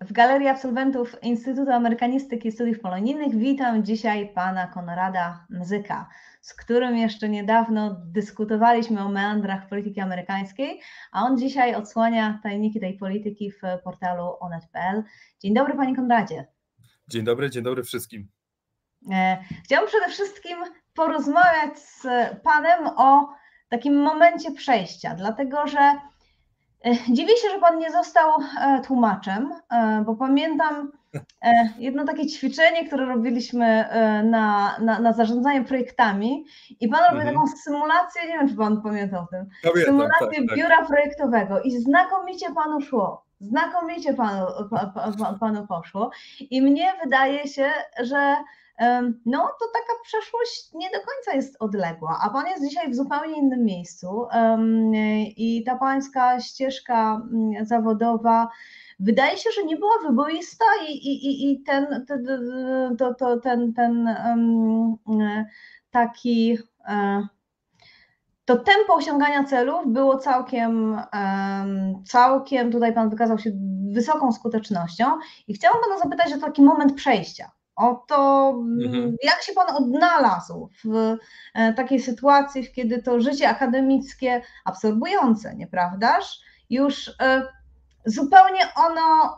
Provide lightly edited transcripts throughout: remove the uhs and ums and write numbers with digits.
W Galerii Absolwentów Instytutu Amerykanistyki i Studiów Polonijnych witam dzisiaj pana Konrada Mzyka, z którym jeszcze niedawno dyskutowaliśmy o meandrach polityki amerykańskiej, a on dzisiaj odsłania tajniki tej polityki w portalu onet.pl. Dzień dobry, panie Konradzie. Dzień dobry wszystkim. Chciałam przede wszystkim porozmawiać z panem o takim momencie przejścia, dlatego że dziwię się, że pan nie został tłumaczem, bo pamiętam jedno takie ćwiczenie, które robiliśmy na zarządzanie projektami i pan robił taką symulację, nie wiem, czy pan pamięta o tym, symulację tak. Biura projektowego i znakomicie panu szło, znakomicie panu poszło i mnie wydaje się, że no to taka przeszłość nie do końca jest odległa, a pan jest dzisiaj w zupełnie innym miejscu i ta pańska ścieżka zawodowa wydaje się, że nie była wyboista i to tempo osiągania celów było całkiem, tutaj pan wykazał się wysoką skutecznością i chciałam pana zapytać o taki moment przejścia. O to, jak się pan odnalazł w takiej sytuacji, kiedy to życie akademickie absorbujące, nieprawdaż? Już zupełnie ono,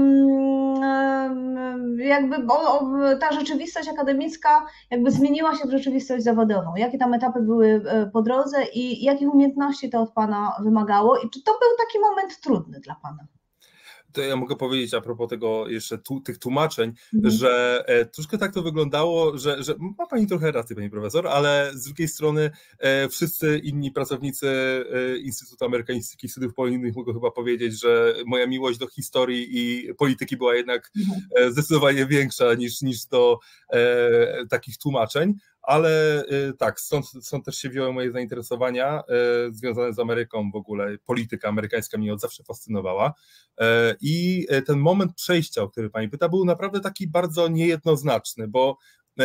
jakby ta rzeczywistość akademicka jakby zmieniła się w rzeczywistość zawodową. Jakie tam etapy były po drodze i jakich umiejętności to od pana wymagało i czy to był taki moment trudny dla pana? To ja mogę powiedzieć a propos tego jeszcze tych tłumaczeń, że troszkę tak to wyglądało, że ma pani trochę rację, pani profesor, ale z drugiej strony wszyscy inni pracownicy Instytutu Amerykaństyki i Studiów Polonijnych mogą chyba powiedzieć, że moja miłość do historii i polityki była jednak zdecydowanie większa niż do takich tłumaczeń. Ale tak, stąd też się wzięły moje zainteresowania związane z Ameryką w ogóle. Polityka amerykańska mnie od zawsze fascynowała i ten moment przejścia, o który pani pyta, był naprawdę taki bardzo niejednoznaczny, bo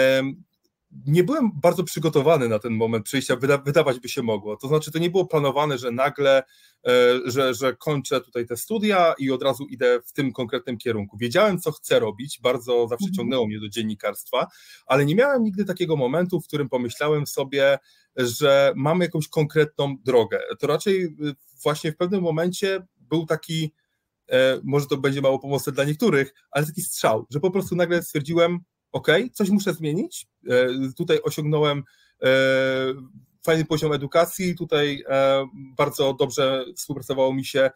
nie byłem bardzo przygotowany na ten moment przejścia, wydawać by się mogło. To znaczy, to nie było planowane, że nagle, że kończę tutaj te studia i od razu idę w tym konkretnym kierunku. Wiedziałem, co chcę robić, bardzo zawsze ciągnęło mnie do dziennikarstwa, ale nie miałem nigdy takiego momentu, w którym pomyślałem sobie, że mam jakąś konkretną drogę. To raczej właśnie w pewnym momencie był taki, może to będzie mało pomocne dla niektórych, ale taki strzał, że po prostu nagle stwierdziłem, coś muszę zmienić, tutaj osiągnąłem fajny poziom edukacji, tutaj bardzo dobrze współpracowało mi się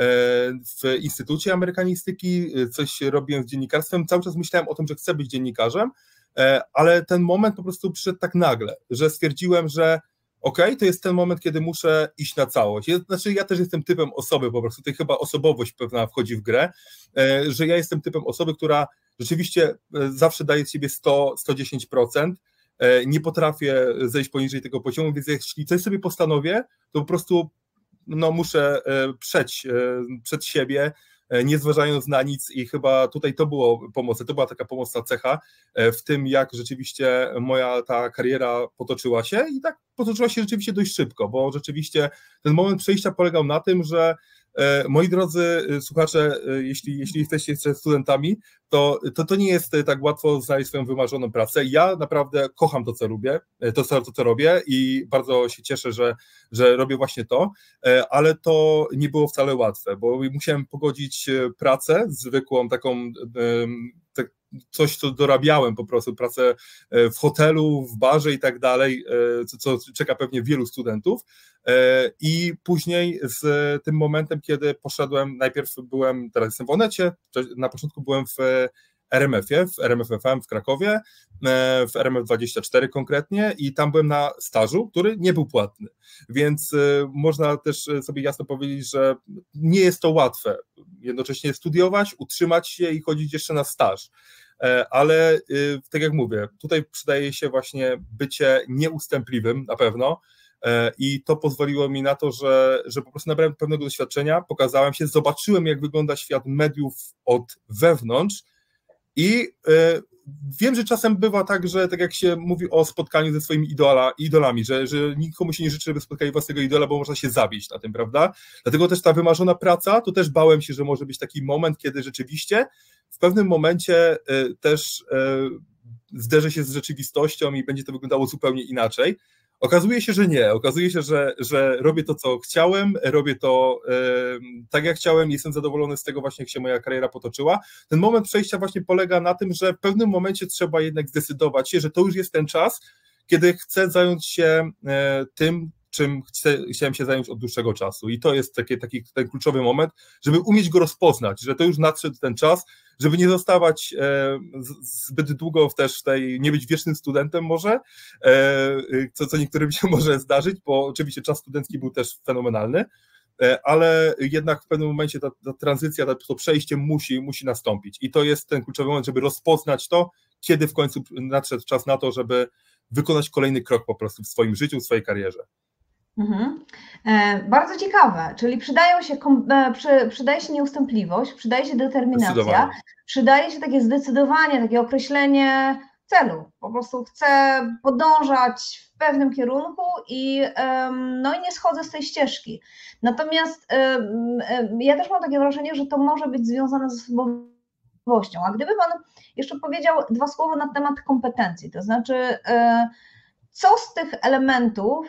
w Instytucie Amerykanistyki, coś robiłem z dziennikarstwem, cały czas myślałem o tym, że chcę być dziennikarzem, ale ten moment po prostu przyszedł tak nagle, że stwierdziłem, że to jest ten moment, kiedy muszę iść na całość. Znaczy ja też jestem typem osoby, po prostu tutaj chyba osobowość pewna wchodzi w grę, że ja jestem typem osoby, która rzeczywiście zawsze daje z siebie 100-110%, nie potrafię zejść poniżej tego poziomu, więc jeśli coś sobie postanowię, to po prostu muszę przed siebie, nie zważając na nic i chyba tutaj to było pomocne, to była taka pomocna cecha w tym, jak rzeczywiście moja ta kariera potoczyła się i tak potoczyła się rzeczywiście dość szybko, bo rzeczywiście ten moment przejścia polegał na tym, że moi drodzy słuchacze, jeśli jesteście jeszcze studentami, to nie jest tak łatwo znaleźć swoją wymarzoną pracę. Ja naprawdę kocham to, co lubię, co robię i bardzo się cieszę, że robię właśnie to, ale to nie było wcale łatwe, bo musiałem pogodzić pracę zwykłą, taką coś, co dorabiałem po prostu, pracę w hotelu, w barze i tak dalej, co czeka pewnie wielu studentów i później z tym momentem, kiedy poszedłem, najpierw teraz jestem w Onecie, na początku byłem w RMF-ie, w RMF FM w Krakowie, w RMF24 konkretnie i tam byłem na stażu, który nie był płatny, więc można też sobie jasno powiedzieć, że nie jest to łatwe jednocześnie studiować, utrzymać się i chodzić jeszcze na staż. Ale tak jak mówię, tutaj przydaje się właśnie bycie nieustępliwym na pewno i to pozwoliło mi na to, że po prostu nabrałem pewnego doświadczenia, pokazałem się, zobaczyłem, jak wygląda świat mediów od wewnątrz I wiem, że czasem bywa tak, że tak jak się mówi o spotkaniu ze swoimi idolami, że nikomu się nie życzy, żeby spotkali własnego idola, bo można się zabić na tym, prawda? Dlatego też ta wymarzona praca, to też bałem się, że może być taki moment, kiedy rzeczywiście w pewnym momencie też zderzę się z rzeczywistością i będzie to wyglądało zupełnie inaczej. Okazuje się, że nie. Okazuje się, że robię to, co chciałem, robię to tak, jak chciałem, jestem zadowolony z tego właśnie, jak się moja kariera potoczyła. Ten moment przejścia właśnie polega na tym, że w pewnym momencie trzeba jednak zdecydować się, że to już jest ten czas, kiedy chcę zająć się tym, czym chciałem się zająć od dłuższego czasu. I to jest taki ten kluczowy moment, żeby umieć go rozpoznać, że to już nadszedł ten czas, żeby nie zostawać zbyt długo też nie być wiecznym studentem może, co niektórym się może zdarzyć, bo oczywiście czas studencki był też fenomenalny, ale jednak w pewnym momencie ta tranzycja, to przejście musi nastąpić. I to jest ten kluczowy moment, żeby rozpoznać to, kiedy w końcu nadszedł czas na to, żeby wykonać kolejny krok po prostu w swoim życiu, w swojej karierze. Mhm. Bardzo ciekawe, czyli przydaje się nieustępliwość, przydaje się determinacja, przydaje się takie zdecydowanie, takie określenie celu. Po prostu chcę podążać w pewnym kierunku i nie schodzę z tej ścieżki. Natomiast ja też mam takie wrażenie, że to może być związane z osobowością. A gdyby Pan jeszcze powiedział 2 słowa na temat kompetencji, to znaczy co z tych elementów,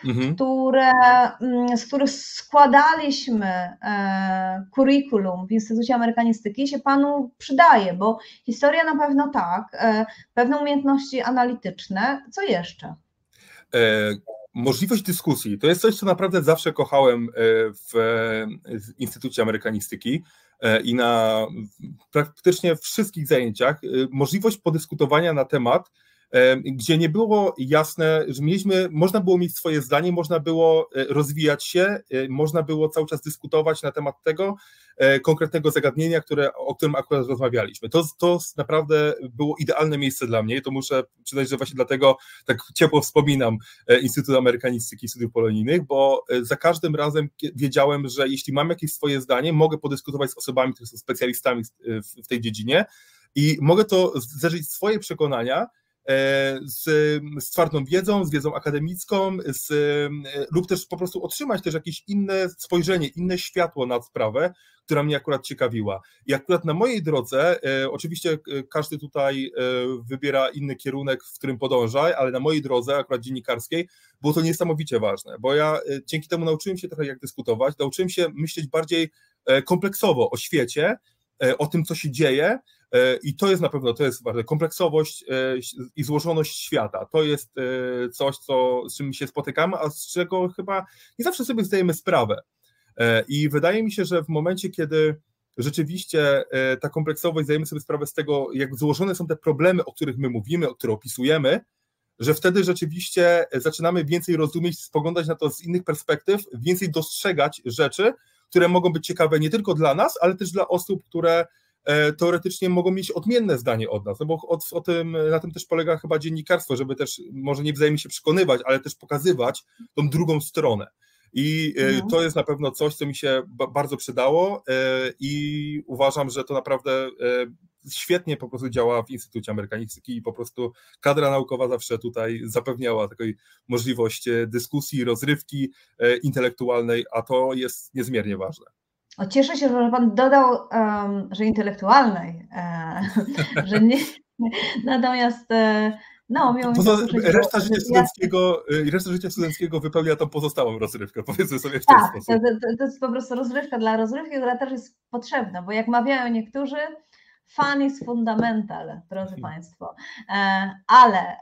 z których składaliśmy curriculum w Instytucie Amerykanistyki, się Panu przydaje, bo historia na pewno tak, pewne umiejętności analityczne, co jeszcze? Możliwość dyskusji, to jest coś, co naprawdę zawsze kochałem w Instytucie Amerykanistyki i na praktycznie wszystkich zajęciach. Możliwość podyskutowania na temat, gdzie nie było jasne, że można było mieć swoje zdanie, można było rozwijać się, można było cały czas dyskutować na temat tego konkretnego zagadnienia, o którym akurat rozmawialiśmy. To naprawdę było idealne miejsce dla mnie, to muszę przyznać, że właśnie dlatego tak ciepło wspominam Instytut Amerykanistyki i Studiów Polonijnych, bo za każdym razem wiedziałem, że jeśli mam jakieś swoje zdanie, mogę podyskutować z osobami, które są specjalistami w tej dziedzinie i mogę to zderzyć swoje przekonania z twardą wiedzą, z wiedzą akademicką, lub też po prostu otrzymać też jakieś inne spojrzenie, inne światło na sprawę, która mnie akurat ciekawiła. I akurat na mojej drodze, oczywiście każdy tutaj wybiera inny kierunek, w którym podąża, ale na mojej drodze, akurat dziennikarskiej, było to niesamowicie ważne, bo ja dzięki temu nauczyłem się trochę jak dyskutować, nauczyłem się myśleć bardziej kompleksowo o świecie, o tym, co się dzieje, i to jest na pewno, to jest ważne, kompleksowość i złożoność świata, to jest coś, z czym się spotykamy, a z czego chyba nie zawsze sobie zdajemy sprawę. I wydaje mi się, że w momencie, kiedy rzeczywiście ta kompleksowość, zdajemy sobie sprawę z tego, jak złożone są te problemy, o których my mówimy, o które opisujemy, że wtedy rzeczywiście zaczynamy więcej rozumieć, spoglądać na to z innych perspektyw, więcej dostrzegać rzeczy, które mogą być ciekawe nie tylko dla nas, ale też dla osób, które teoretycznie mogą mieć odmienne zdanie od nas, no bo na tym też polega chyba dziennikarstwo, żeby też może nie wzajemnie się przekonywać, ale też pokazywać tą drugą stronę. I to jest na pewno coś, co mi się bardzo przydało i uważam, że to naprawdę świetnie po prostu działa w Instytucie Amerykanistyki i po prostu kadra naukowa zawsze tutaj zapewniała taką możliwość dyskusji, rozrywki intelektualnej, a to jest niezmiernie ważne. Cieszę się, że Pan dodał, że intelektualnej, że nie, natomiast reszta życia studenckiego wypełnia tą pozostałą rozrywkę, powiedzmy sobie w ten sposób. To jest po prostu rozrywka dla rozrywki, która też jest potrzebna, bo jak mawiają niektórzy, fun is fundamental, drodzy Państwo, ale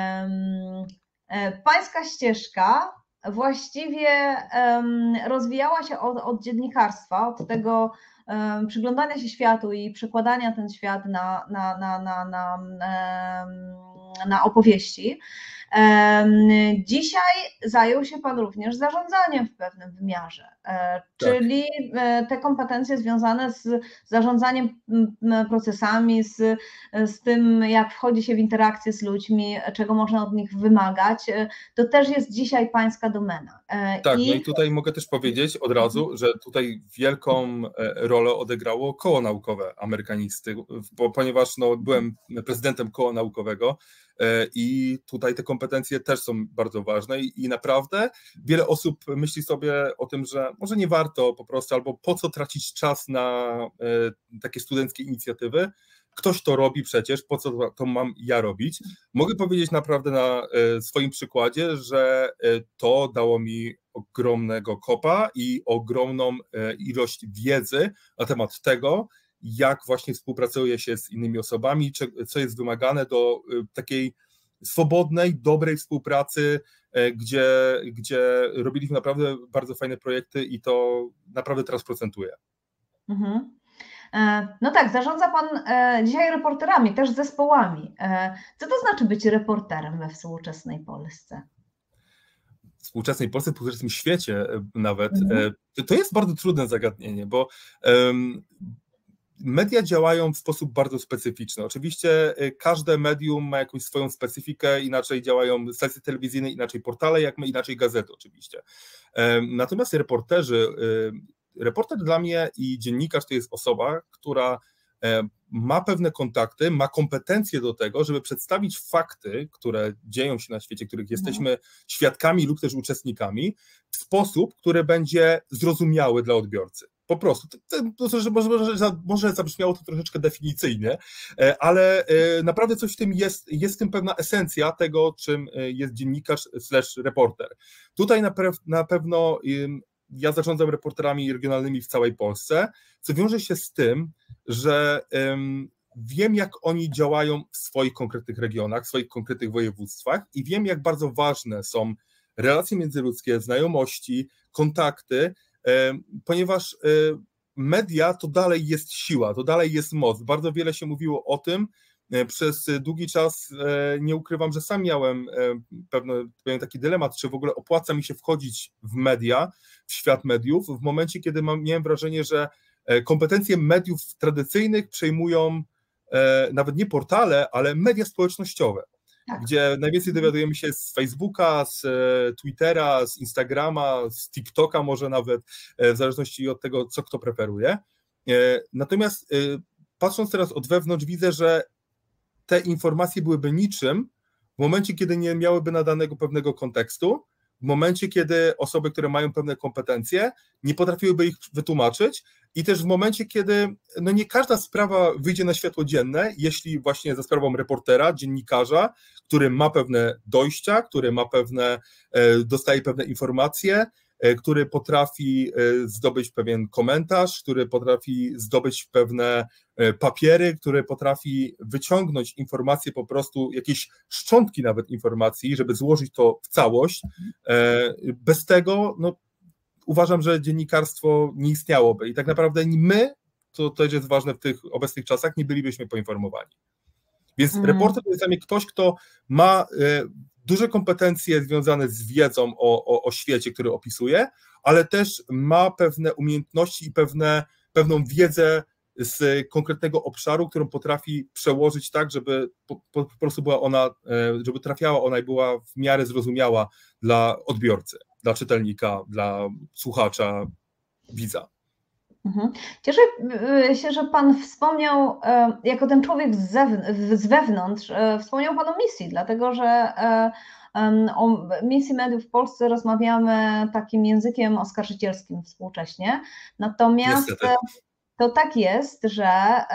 Pańska ścieżka właściwie rozwijała się od dziennikarstwa, od tego przyglądania się światu i przekładania ten świat na opowieści. Dzisiaj zajął się Pan również zarządzaniem w pewnym wymiarze, czyli te kompetencje związane z zarządzaniem procesami, z tym, jak wchodzi się w interakcję z ludźmi, czego można od nich wymagać, to też jest dzisiaj Pańska domena. Tak, no i tutaj mogę też powiedzieć od razu, że tutaj wielką rolę odegrało koło naukowe amerykanisty, ponieważ no, byłem prezydentem koła naukowego i tutaj te kompetencje też są bardzo ważne i naprawdę wiele osób myśli sobie o tym, że może nie warto po prostu, albo po co tracić czas na takie studenckie inicjatywy. Ktoś to robi przecież, po co to mam ja robić? Mogę powiedzieć naprawdę na swoim przykładzie, że to dało mi ogromnego kopa i ogromną ilość wiedzy na temat tego, jak właśnie współpracuje się z innymi osobami, co jest wymagane do takiej swobodnej, dobrej współpracy, gdzie robiliśmy naprawdę bardzo fajne projekty i to naprawdę teraz procentuje. Mhm. No tak, zarządza Pan dzisiaj reporterami, też zespołami. Co to znaczy być reporterem we współczesnej Polsce? W współczesnej Polsce, w współczesnym świecie nawet, to jest bardzo trudne zagadnienie, bo media działają w sposób bardzo specyficzny. Oczywiście każde medium ma jakąś swoją specyfikę, inaczej działają stacje telewizyjne, inaczej portale, inaczej gazety oczywiście. Natomiast reporter dla mnie i dziennikarz to jest osoba, która ma pewne kontakty, ma kompetencje do tego, żeby przedstawić fakty, które dzieją się na świecie, których jesteśmy świadkami lub też uczestnikami, w sposób, który będzie zrozumiały dla odbiorcy. Po prostu. Może zabrzmiało to troszeczkę definicyjnie, ale naprawdę coś w tym jest w tym pewna esencja tego, czym jest dziennikarz / reporter. Tutaj na pewno ja zarządzam reporterami regionalnymi w całej Polsce, co wiąże się z tym, że wiem, jak oni działają w swoich konkretnych regionach, w swoich konkretnych województwach i wiem, jak bardzo ważne są relacje międzyludzkie, znajomości, kontakty, ponieważ media to dalej jest siła, to dalej jest moc. Bardzo wiele się mówiło o tym. Przez długi czas nie ukrywam, że sam miałem pewien taki dylemat, czy w ogóle opłaca mi się wchodzić w media, w świat mediów, w momencie, kiedy miałem wrażenie, że kompetencje mediów tradycyjnych przejmują nawet nie portale, ale media społecznościowe, gdzie najwięcej dowiadujemy się z Facebooka, z Twittera, z Instagrama, z TikToka może nawet, w zależności od tego, co kto preferuje. Natomiast patrząc teraz od wewnątrz, widzę, że te informacje byłyby niczym w momencie, kiedy nie miałyby nadanego pewnego kontekstu, w momencie, kiedy osoby, które mają pewne kompetencje, nie potrafiłyby ich wytłumaczyć i też w momencie, kiedy no nie każda sprawa wyjdzie na światło dzienne, jeśli właśnie za sprawą reportera, dziennikarza, który ma pewne dojścia, który ma dostaje pewne informacje, który potrafi zdobyć pewien komentarz, który potrafi zdobyć pewne papiery, który potrafi wyciągnąć informacje, po prostu jakieś szczątki nawet informacji, żeby złożyć to w całość. Bez tego no, uważam, że dziennikarstwo nie istniałoby i tak naprawdę my, to też jest ważne w tych obecnych czasach, nie bylibyśmy poinformowani. Więc reporter to jest dla mnie ktoś, kto ma duże kompetencje związane z wiedzą o świecie, który opisuje, ale też ma pewne umiejętności i pewną wiedzę z konkretnego obszaru, którą potrafi przełożyć tak, żeby po prostu była ona, żeby trafiała ona i była w miarę zrozumiała dla odbiorcy, dla czytelnika, dla słuchacza, widza. Cieszę się, że Pan wspomniał, jako ten człowiek z wewnątrz, wspomniał Pan o misji, dlatego że o misji mediów w Polsce rozmawiamy takim językiem oskarżycielskim współcześnie, natomiast niestety. To tak jest, że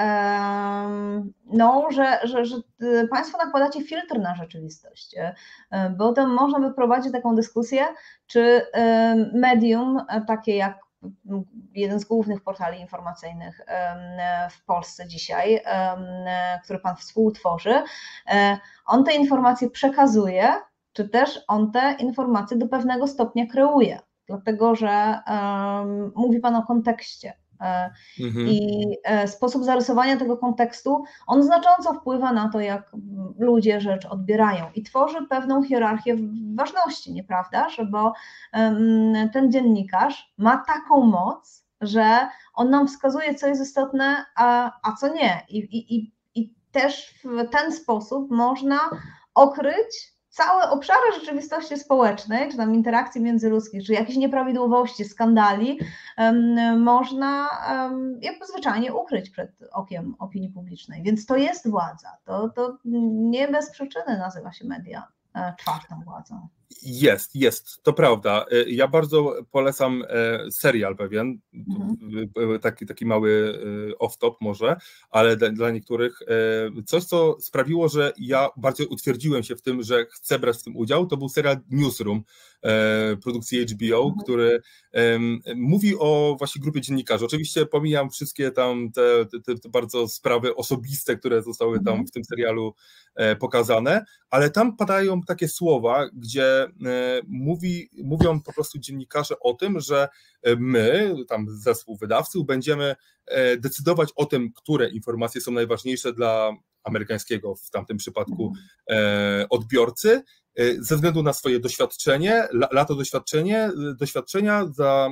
Państwo nakładacie filtr na rzeczywistość, bo to można by prowadzić taką dyskusję, czy medium takie jak jeden z głównych portali informacyjnych w Polsce dzisiaj, który Pan współtworzy, on te informacje przekazuje, czy też on te informacje do pewnego stopnia kreuje, dlatego że mówi Pan o kontekście. Mhm. I sposób zarysowania tego kontekstu, on znacząco wpływa na to, jak ludzie rzecz odbierają i tworzy pewną hierarchię ważności, nieprawdaż? Bo ten dziennikarz ma taką moc, że on nam wskazuje, co jest istotne, a co nie. I też w ten sposób można okryć całe obszary rzeczywistości społecznej, czy tam interakcji międzyludzkich, czy jakichś nieprawidłowości, skandali, można jakby zwyczajnie ukryć przed okiem opinii publicznej. Więc to jest władza. To nie bez przyczyny nazywa się media czwartą władzą. Jest, to prawda. Ja bardzo polecam serial pewien, taki mały off-top może, ale dla niektórych coś, co sprawiło, że ja bardziej utwierdziłem się w tym, że chcę brać w tym udział, to był serial Newsroom produkcji HBO, który mówi o właśnie grupie dziennikarzy. Oczywiście pomijam wszystkie tam te bardzo sprawy osobiste, które zostały tam w tym serialu pokazane, ale tam padają takie słowa, gdzie mówią po prostu dziennikarze o tym, że my, tam zespół wydawców, będziemy decydować o tym, które informacje są najważniejsze dla amerykańskiego w tamtym przypadku odbiorcy, ze względu na swoje doświadczenie, lata doświadczenia za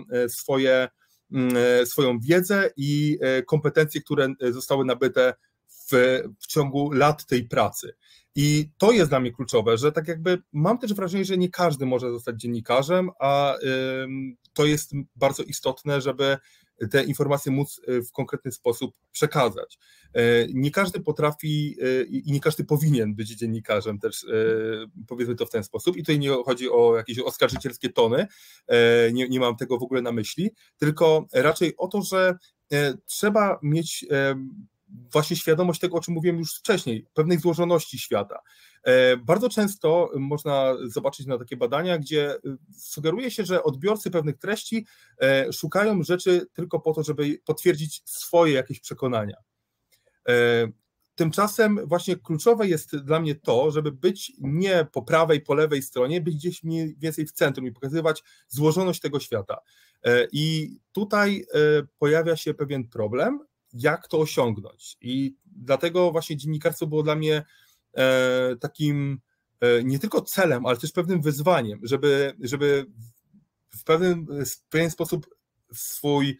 swoją wiedzę i kompetencje, które zostały nabyte w ciągu lat tej pracy. I to jest dla mnie kluczowe, że tak jakby mam też wrażenie, że nie każdy może zostać dziennikarzem, a to jest bardzo istotne, żeby te informacje móc w konkretny sposób przekazać. Nie każdy potrafi i nie każdy powinien być dziennikarzem też, powiedzmy to w ten sposób. I tutaj nie chodzi o jakieś oskarżycielskie tony, nie mam tego w ogóle na myśli, tylko raczej o to, że trzeba mieć właśnie świadomość tego, o czym mówiłem już wcześniej, pewnej złożoności świata. Bardzo często można zobaczyć na takie badania, gdzie sugeruje się, że odbiorcy pewnych treści szukają rzeczy tylko po to, żeby potwierdzić swoje jakieś przekonania. Tymczasem właśnie kluczowe jest dla mnie to, żeby być nie po prawej, po lewej stronie, być gdzieś mniej więcej w centrum i pokazywać złożoność tego świata. I tutaj pojawia się pewien problem, jak to osiągnąć. I dlatego właśnie dziennikarstwo było dla mnie takim nie tylko celem, ale też pewnym wyzwaniem, żeby w pewien sposób swój,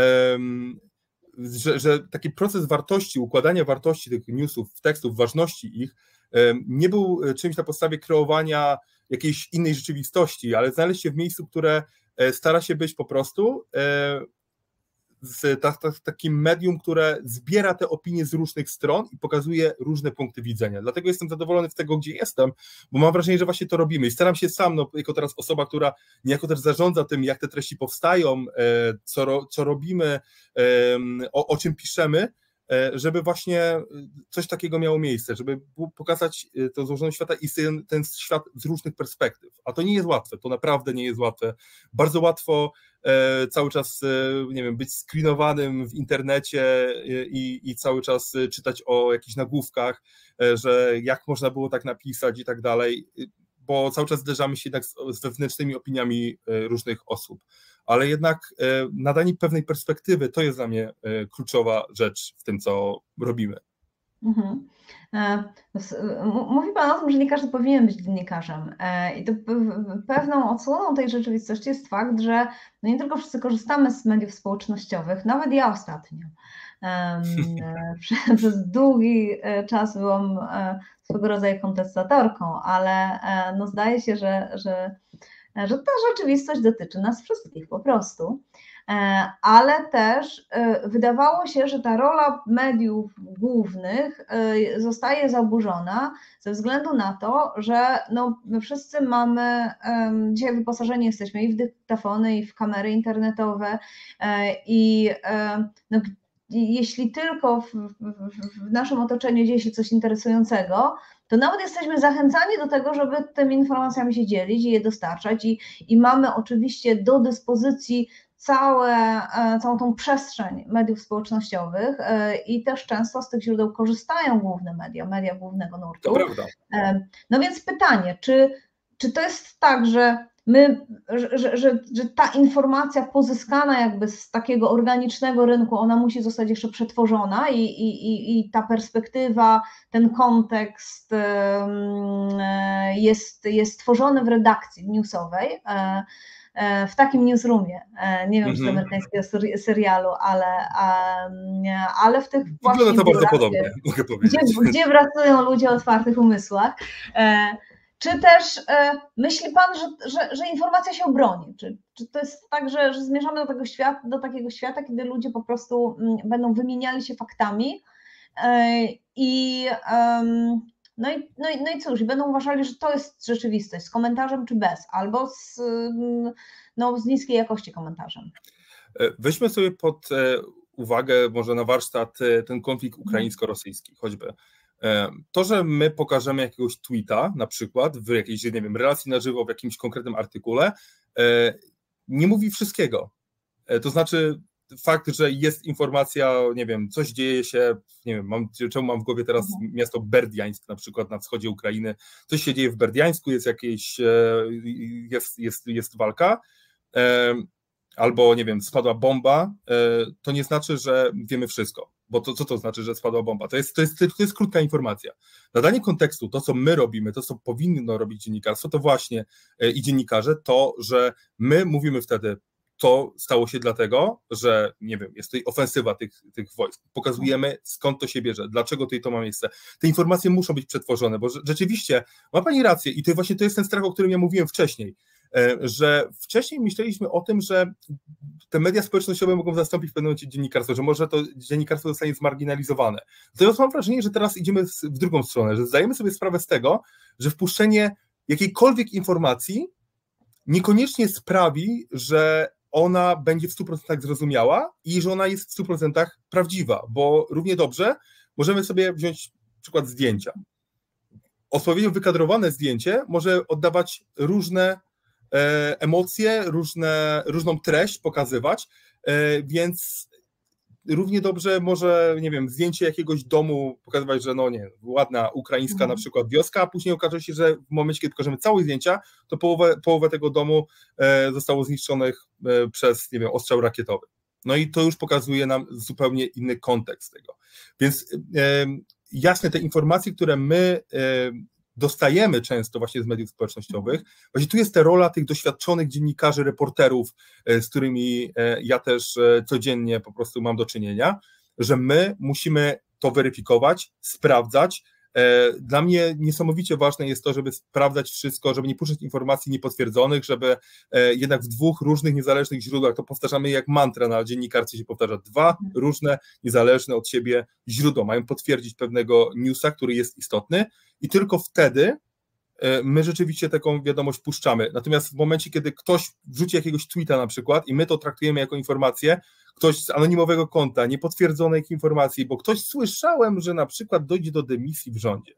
że taki proces wartości, układania wartości tych newsów, tekstów, ważności ich, nie był czymś na podstawie kreowania jakiejś innej rzeczywistości, ale znaleźć się w miejscu, które stara się być po prostu takim medium, które zbiera te opinie z różnych stron i pokazuje różne punkty widzenia. Dlatego jestem zadowolony z tego, gdzie jestem, bo mam wrażenie, że właśnie to robimy i staram się sam, jako teraz osoba, która niejako też zarządza tym, jak te treści powstają, co robimy, o czym piszemy, żeby właśnie coś takiego miało miejsce, żeby pokazać tę złożoność świata i ten świat z różnych perspektyw. A to nie jest łatwe, to naprawdę nie jest łatwe. Bardzo łatwo cały czas, nie wiem, być screenowanym w internecie i cały czas czytać o jakichś nagłówkach, że jak można było tak napisać i tak dalej, bo cały czas zderzamy się jednak z wewnętrznymi opiniami różnych osób. Ale jednak nadanie pewnej perspektywy to jest dla mnie kluczowa rzecz w tym, co robimy. Mówi Pan o tym, że nie każdy powinien być dziennikarzem i to pewną odsłoną tej rzeczywistości jest fakt, że nie tylko wszyscy korzystamy z mediów społecznościowych, nawet ja ostatnio. Przez długi czas byłam swego rodzaju kontestatorką, ale no zdaje się, że ta rzeczywistość dotyczy nas wszystkich po prostu. Ale też wydawało się, że ta rola mediów głównych zostaje zaburzona ze względu na to, że no, my wszyscy mamy, dzisiaj wyposażeni jesteśmy i w dyktafony, i w kamery internetowe i no, jeśli tylko w naszym otoczeniu dzieje się coś interesującego, to nawet jesteśmy zachęcani do tego, żeby tymi informacjami się dzielić i je dostarczać i mamy oczywiście do dyspozycji całą tą przestrzeń mediów społecznościowych i też często z tych źródeł korzystają główne media głównego nurtu. To prawda. No więc pytanie, czy to jest tak, że że ta informacja pozyskana jakby z takiego organicznego rynku, ona musi zostać jeszcze przetworzona i ta perspektywa, ten kontekst jest tworzony w redakcji newsowej, w takim newsroomie, nie wiem, czy z amerykańskiego serialu, ale w tych właśnie wygląda to bardzo biurach, podobnie, mogę powiedzieć. Gdzie pracują ludzie o otwartych umysłach. Czy też myśli Pan, że informacja się obroni? Czy to jest tak, że zmierzamy do takiego świata, kiedy ludzie po prostu będą wymieniali się faktami no i cóż, będą uważali, że to jest rzeczywistość z komentarzem czy bez, albo z niskiej jakości komentarzem? Weźmy sobie pod uwagę, może na warsztat, ten konflikt ukraińsko-rosyjski choćby. To, że my pokażemy jakiegoś tweeta, na przykład w jakiejś, nie wiem, relacji na żywo, w jakimś konkretnym artykule, nie mówi wszystkiego. To znaczy fakt, że jest informacja, nie wiem, coś dzieje się, nie wiem, czemu mam w głowie teraz miasto Berdiańsk na przykład na wschodzie Ukrainy, coś się dzieje w Berdiańsku, jest walka, albo, nie wiem, spadła bomba, to nie znaczy, że wiemy wszystko. Bo co to znaczy, że spadła bomba? To jest krótka informacja. Nadanie kontekstu, to co my robimy, to co powinno robić dziennikarstwo, to właśnie i dziennikarze, to, że my mówimy wtedy, to stało się dlatego, że, nie wiem, jest tutaj ofensywa tych wojsk. Pokazujemy, skąd to się bierze, dlaczego tutaj to ma miejsce. Te informacje muszą być przetworzone, bo rzeczywiście, ma Pani rację i to jest ten strach, o którym ja mówiłem wcześniej, że wcześniej myśleliśmy o tym, że te media społecznościowe mogą zastąpić w pewnym momencie dziennikarstwo, że może to dziennikarstwo zostanie zmarginalizowane. Natomiast mam wrażenie, że teraz idziemy w drugą stronę, że zdajemy sobie sprawę z tego, że wpuszczenie jakiejkolwiek informacji niekoniecznie sprawi, że ona będzie w 100% zrozumiała i że ona jest w 100% prawdziwa, bo równie dobrze możemy sobie wziąć przykład zdjęcia. Odpowiednio wykadrowane zdjęcie może oddawać różne emocje, różną treść pokazywać, więc równie dobrze może, nie wiem, zdjęcie jakiegoś domu pokazywać, że no nie, ładna ukraińska na przykład wioska, a później okaże się, że w momencie, kiedy pokażemy całe zdjęcia, to połowę tego domu zostało zniszczonych przez, nie wiem, ostrzał rakietowy. No i to już pokazuje nam zupełnie inny kontekst tego. Więc jasne, te informacje, które my dostajemy często właśnie z mediów społecznościowych. Właśnie tu jest ta rola tych doświadczonych dziennikarzy, reporterów, z którymi ja też codziennie po prostu mam do czynienia, że my musimy to weryfikować, sprawdzać. Dla mnie niesamowicie ważne jest to, żeby sprawdzać wszystko, żeby nie puszczać informacji niepotwierdzonych, żeby jednak w dwóch różnych, niezależnych źródłach, to powtarzamy jak mantrę na dziennikarce się powtarza, dwa różne, niezależne od siebie źródła mają potwierdzić pewnego newsa, który jest istotny i tylko wtedy my rzeczywiście taką wiadomość puszczamy. Natomiast w momencie, kiedy ktoś wrzuci jakiegoś tweeta na przykład i my to traktujemy jako informację, ktoś z anonimowego konta, niepotwierdzonej informacji, bo ktoś słyszałem, że na przykład dojdzie do dymisji w rządzie.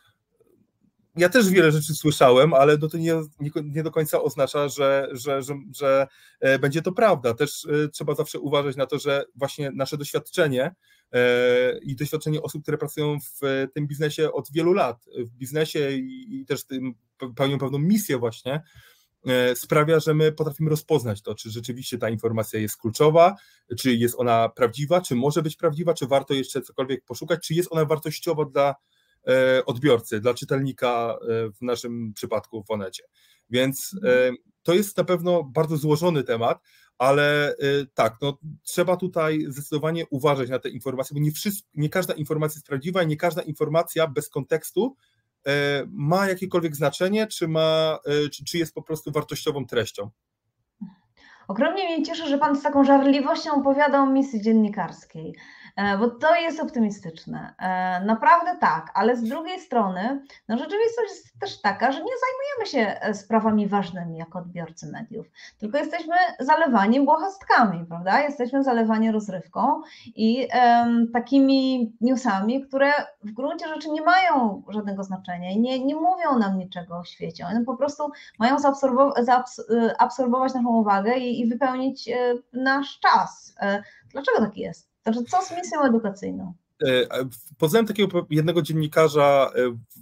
Ja też wiele rzeczy słyszałem, ale to nie do końca oznacza, że będzie to prawda. Też trzeba zawsze uważać na to, że właśnie nasze doświadczenie i doświadczenie osób, które pracują w tym biznesie od wielu lat, w biznesie i też pełnią pewną misję właśnie, sprawia, że my potrafimy rozpoznać to, czy rzeczywiście ta informacja jest kluczowa, czy jest ona prawdziwa, czy może być prawdziwa, czy warto jeszcze cokolwiek poszukać, czy jest ona wartościowa dla odbiorcy, dla czytelnika w naszym przypadku w Onecie. Więc to jest na pewno bardzo złożony temat, ale tak, no, trzeba tutaj zdecydowanie uważać na te informacje, bo nie każda informacja jest prawdziwa i nie każda informacja bez kontekstu ma jakiekolwiek znaczenie, czy jest po prostu wartościową treścią. Ogromnie mnie cieszy, że Pan z taką żarliwością opowiada o misji dziennikarskiej, bo to jest optymistyczne. Naprawdę tak, ale z drugiej strony no rzeczywistość jest też taka, że nie zajmujemy się sprawami ważnymi jako odbiorcy mediów, tylko jesteśmy zalewani błahostkami, prawda? Jesteśmy zalewani rozrywką i takimi newsami, które w gruncie rzeczy nie mają żadnego znaczenia i nie mówią nam niczego o świecie. One po prostu mają zaabsorbować naszą uwagę i wypełnić nasz czas. Dlaczego tak jest? Znaczy, co z misją edukacyjną? Poznałem takiego jednego dziennikarza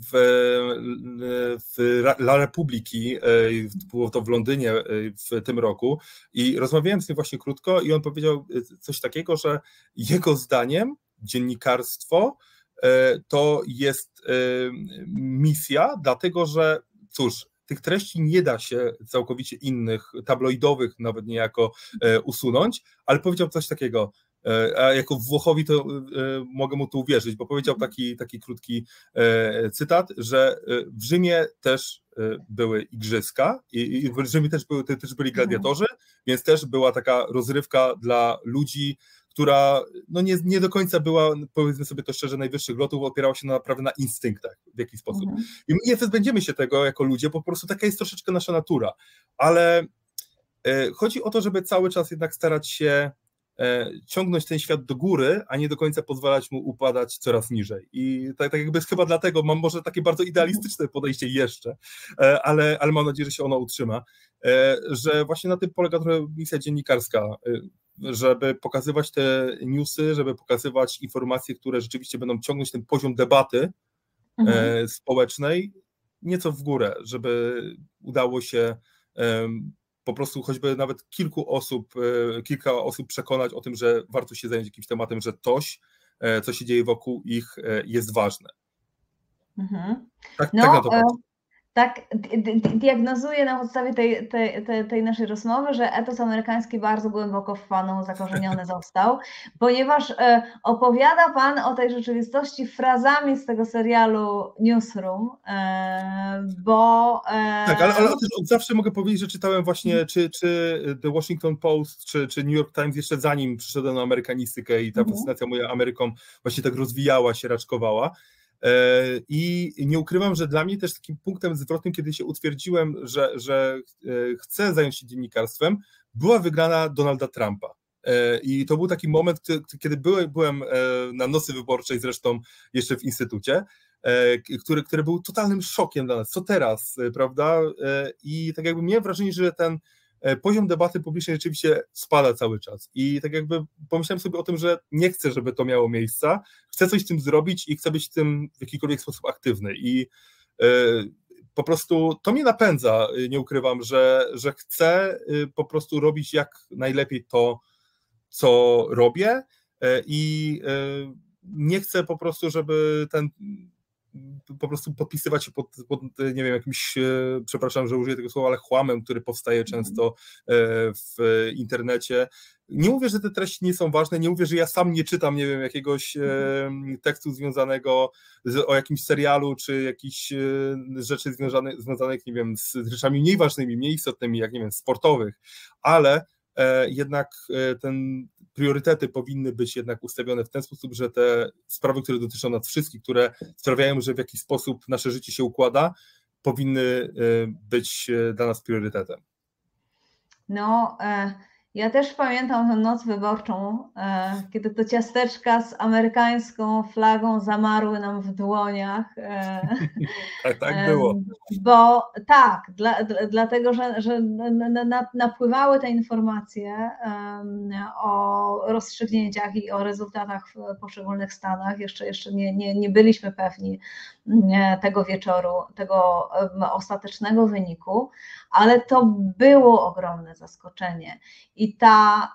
w La Republiki, było to w Londynie w tym roku i rozmawiałem z nim właśnie krótko i on powiedział coś takiego, że jego zdaniem dziennikarstwo to jest misja, dlatego że cóż, tych treści nie da się całkowicie innych, tabloidowych nawet niejako usunąć, ale powiedział coś takiego, a jako Włochowi to mogę mu tu uwierzyć, bo powiedział taki krótki cytat, że w Rzymie też były igrzyska i w Rzymie też byli gladiatorzy, więc też była taka rozrywka dla ludzi, która no nie do końca była, powiedzmy sobie to szczerze, najwyższych lotów, opierała się naprawdę na instynktach w jakiś sposób. I my nie wyzbędziemy się tego jako ludzie, po prostu taka jest troszeczkę nasza natura, ale chodzi o to, żeby cały czas jednak starać się ciągnąć ten świat do góry, a nie do końca pozwalać mu upadać coraz niżej. I tak jakby chyba dlatego mam może takie bardzo idealistyczne podejście jeszcze, ale mam nadzieję, że się ono utrzyma, że właśnie na tym polega trochę misja dziennikarska, żeby pokazywać te newsy, żeby pokazywać informacje, które rzeczywiście będą ciągnąć ten poziom debaty społecznej nieco w górę, żeby udało się po prostu choćby nawet kilka osób przekonać o tym, że warto się zająć jakimś tematem, że coś, co się dzieje wokół ich, jest ważne. Tak na to patrzę. Tak, diagnozuję na podstawie tej naszej rozmowy, że etos amerykański bardzo głęboko w Panu zakorzeniony został, ponieważ opowiada Pan o tej rzeczywistości frazami z tego serialu Newsroom, bo... Tak, ale też zawsze mogę powiedzieć, że czytałem właśnie czy The Washington Post, czy New York Times jeszcze zanim przyszedłem na amerykanistykę i ta fascynacja moja Ameryką właśnie tak rozwijała się, raczkowała. I nie ukrywam, że dla mnie też takim punktem zwrotnym, kiedy się utwierdziłem, że chcę zająć się dziennikarstwem, była wygrana Donalda Trumpa. I to był taki moment, kiedy byłem na nocy wyborczej, zresztą jeszcze w instytucie, który był totalnym szokiem dla nas. Co teraz, prawda? I tak jakby miałem wrażenie, że ten poziom debaty publicznej rzeczywiście spada cały czas i tak jakby pomyślałem sobie o tym, że nie chcę, żeby to miało miejsca, chcę coś z tym zrobić i chcę być w tym w jakikolwiek sposób aktywny i po prostu to mnie napędza, nie ukrywam, że chcę po prostu robić jak najlepiej to, co robię i nie chcę po prostu, żeby po prostu podpisywać się pod nie wiem, jakimś, przepraszam, że użyję tego słowa, ale chłamem, który powstaje często w internecie. Nie mówię, że te treści nie są ważne, nie mówię, że ja sam nie czytam, nie wiem, jakiegoś tekstu związanego o jakimś serialu, czy jakichś rzeczy związanych, nie wiem, z rzeczami mniej ważnymi, mniej istotnymi, jak nie wiem, sportowych, ale jednak priorytety powinny być jednak ustawione w ten sposób, że te sprawy, które dotyczą nas wszystkich, które sprawiają, że w jakiś sposób nasze życie się układa, powinny być dla nas priorytetem. No, ja też pamiętam tę noc wyborczą, kiedy to ciasteczka z amerykańską flagą zamarły nam w dłoniach. Tak było. Bo tak, dlatego, że napływały te informacje o rozstrzygnięciach i o rezultatach w poszczególnych stanach. Jeszcze nie byliśmy pewni tego wieczoru, tego ostatecznego wyniku, ale to było ogromne zaskoczenie. I ta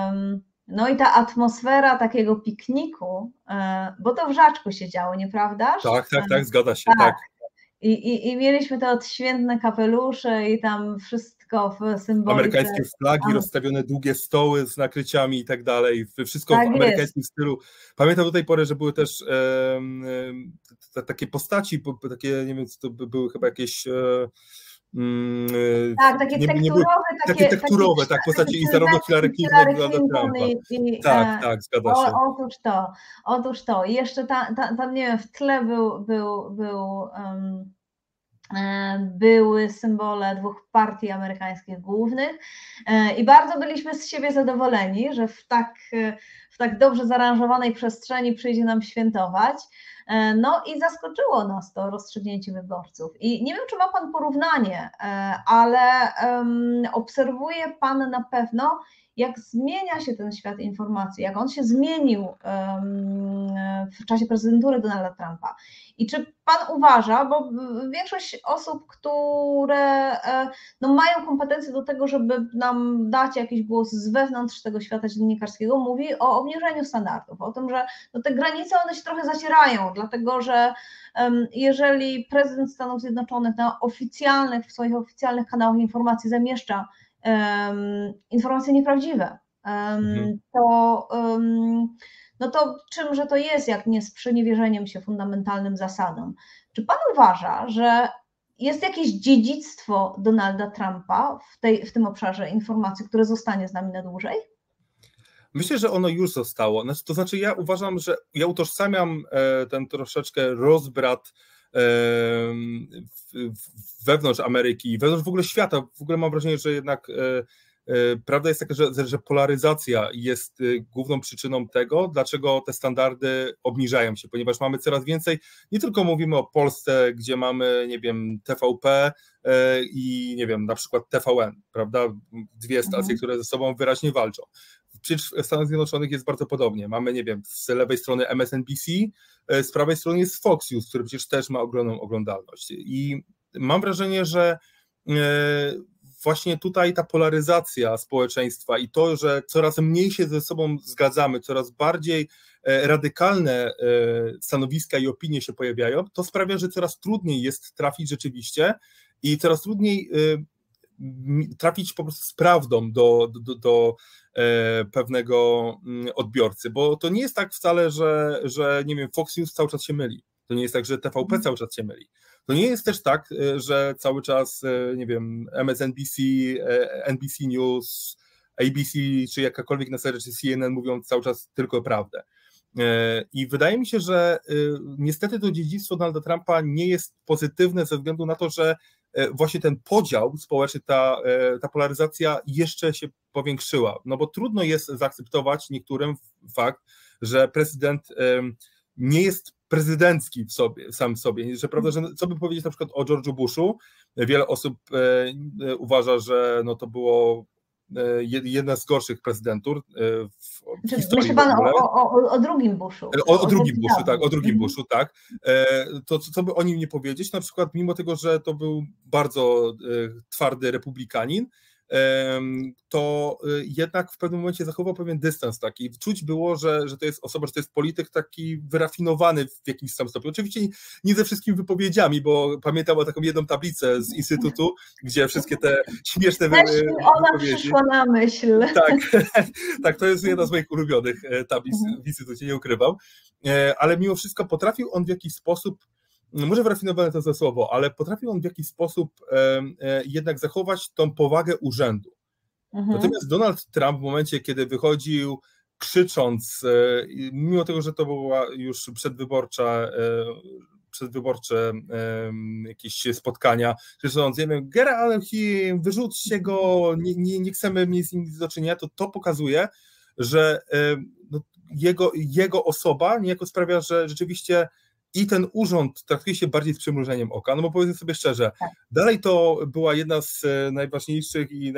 atmosfera takiego pikniku, bo to w Żaczku się działo, nieprawdaż? Tak, zgadza się, tak. I mieliśmy te odświętne kapelusze i tam wszystko w symbolice. Amerykańskie flagi, rozstawione długie stoły z nakryciami i tak dalej, wszystko tak w amerykańskim stylu. Pamiętam do tej pory, że były też takie postaci, takie, nie wiem, co to były chyba jakieś... tak, takie tekturowe, tak, postaci i zarówno Hillary Clinton, jak i Donalda Trumpa. Tak, zgadza się. Otóż to. I jeszcze tam, nie wiem, w tle były symbole dwóch partii amerykańskich głównych i bardzo byliśmy z siebie zadowoleni, że w tak dobrze zaaranżowanej przestrzeni przyjdzie nam świętować. No i zaskoczyło nas to rozstrzygnięcie wyborców. I nie wiem, czy ma Pan porównanie, ale obserwuje Pan na pewno, jak zmienia się ten świat informacji, jak on się zmienił w czasie prezydentury Donalda Trumpa. I czy Pan uważa, bo większość osób, które no, mają kompetencje do tego, żeby nam dać jakiś głos z wewnątrz tego świata dziennikarskiego, mówi o obniżeniu standardów, o tym, że no, te granice one się trochę zacierają, dlatego że jeżeli prezydent Stanów Zjednoczonych w swoich oficjalnych kanałach informacji zamieszcza informacje nieprawdziwe, to, no to czymże to jest, jak nie sprzeniewierzeniem się fundamentalnym zasadom? Czy Pan uważa, że jest jakieś dziedzictwo Donalda Trumpa w tym obszarze informacji, które zostanie z nami na dłużej? Myślę, że ono już zostało. To znaczy, ja uważam, że ja utożsamiam ten troszeczkę rozbrat wewnątrz Ameryki, wewnątrz w ogóle świata. W ogóle mam wrażenie, że jednak prawda jest taka, że polaryzacja jest główną przyczyną tego, dlaczego te standardy obniżają się, ponieważ mamy coraz więcej, nie tylko mówimy o Polsce, gdzie mamy, nie wiem, TVP i, nie wiem, na przykład TVN, prawda, dwie stacje, które ze sobą wyraźnie walczą. Przecież w Stanach Zjednoczonych jest bardzo podobnie. Mamy, nie wiem, z lewej strony MSNBC, z prawej strony jest Fox News, który przecież też ma ogromną oglądalność. I mam wrażenie, że właśnie tutaj ta polaryzacja społeczeństwa i to, że coraz mniej się ze sobą zgadzamy, coraz bardziej radykalne stanowiska i opinie się pojawiają, to sprawia, że coraz trudniej jest trafić rzeczywiście i coraz trudniej trafić po prostu z prawdą do pewnego odbiorcy, bo to nie jest tak wcale, że nie wiem, Fox News cały czas się myli. To nie jest tak, że TVP cały czas się myli. To nie jest też tak, że cały czas, nie wiem, MSNBC, NBC News, ABC, czy jakakolwiek na serii, czy CNN mówią cały czas tylko prawdę. I wydaje mi się, że niestety to dziedzictwo Donalda Trumpa nie jest pozytywne ze względu na to, że właśnie ten podział społeczny, ta polaryzacja jeszcze się powiększyła, no bo trudno jest zaakceptować niektórym fakt, że prezydent nie jest prezydencki sam w sobie, że prawda, że co by powiedzieć na przykład o George'u Bushu, wiele osób uważa, że no to było jedna z gorszych prezydentur w historii. Myśli Pan o drugim Bushu. O drugim Bushu, tak, o drugim Bushu, tak. To co by o nim nie powiedzieć, na przykład mimo tego, że to był bardzo twardy republikanin, to jednak w pewnym momencie zachował pewien dystans taki. Czuć było, że to jest osoba, że to jest polityk taki wyrafinowany w jakimś tam stopniu. Oczywiście nie ze wszystkimi wypowiedziami, bo pamiętam o taką jedną tablicę z Instytutu, gdzie wszystkie te śmieszne wypowiedzi. Ona przyszła na myśl. Tak, to jest jedna z moich ulubionych tablic w Instytucie, nie ukrywam. Ale mimo wszystko potrafił on w jakiś sposób, może wyrafinowane to za słowo, ale potrafił on w jakiś sposób jednak zachować tą powagę urzędu. Natomiast Donald Trump w momencie, kiedy wychodził krzycząc, mimo tego, że to była już przedwyborcze jakieś spotkania, krzycząc, nie wiem, get out of him, wyrzućcie go, nie chcemy mieć z nim nic do czynienia, to pokazuje, że jego osoba niejako sprawia, że rzeczywiście i ten urząd traktuje się bardziej z przymrużeniem oka, no bo powiedzmy sobie szczerze, dalej to była jedna z najważniejszych i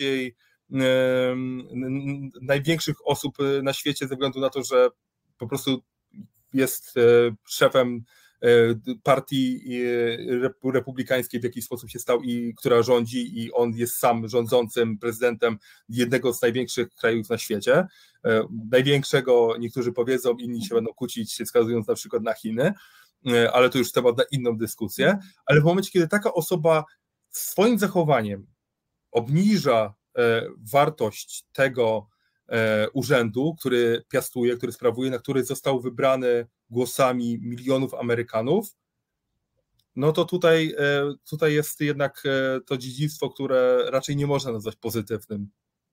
największych osób na świecie ze względu na to, że po prostu jest szefem partii republikańskiej, w jakiś sposób się stał i która rządzi i on jest sam rządzącym prezydentem jednego z największych krajów na świecie. Największego, niektórzy powiedzą, inni się będą kłócić, wskazując na przykład na Chiny, ale to już temat na inną dyskusję. Ale w momencie, kiedy taka osoba swoim zachowaniem obniża wartość tego urzędu, który piastuje, który sprawuje, na który został wybrany głosami milionów Amerykanów, no to tutaj jest jednak to dziedzictwo, które raczej nie można nazwać pozytywnym.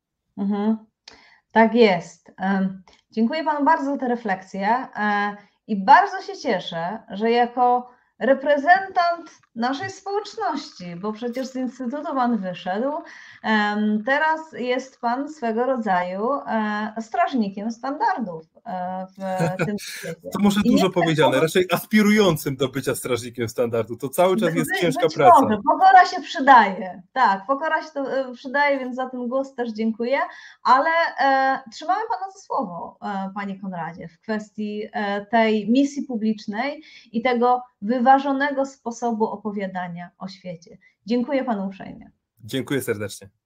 Tak jest. Dziękuję Panu bardzo za tę refleksję i bardzo się cieszę, że jako reprezentant naszej społeczności, bo przecież z Instytutu Pan wyszedł. Teraz jest Pan swego rodzaju strażnikiem standardów w tym świecie. To może dużo powiedziane, raczej aspirującym do bycia strażnikiem standardu. To cały czas jest ciężka praca. Może. Pokora się przydaje. Tak, pokora się to przydaje, więc za ten głos też dziękuję, ale trzymamy Pana za słowo, Panie Konradzie, w kwestii tej misji publicznej i tego wyważonego sposobu opowiadania o świecie. Dziękuję Panu uprzejmie. Dziękuję serdecznie.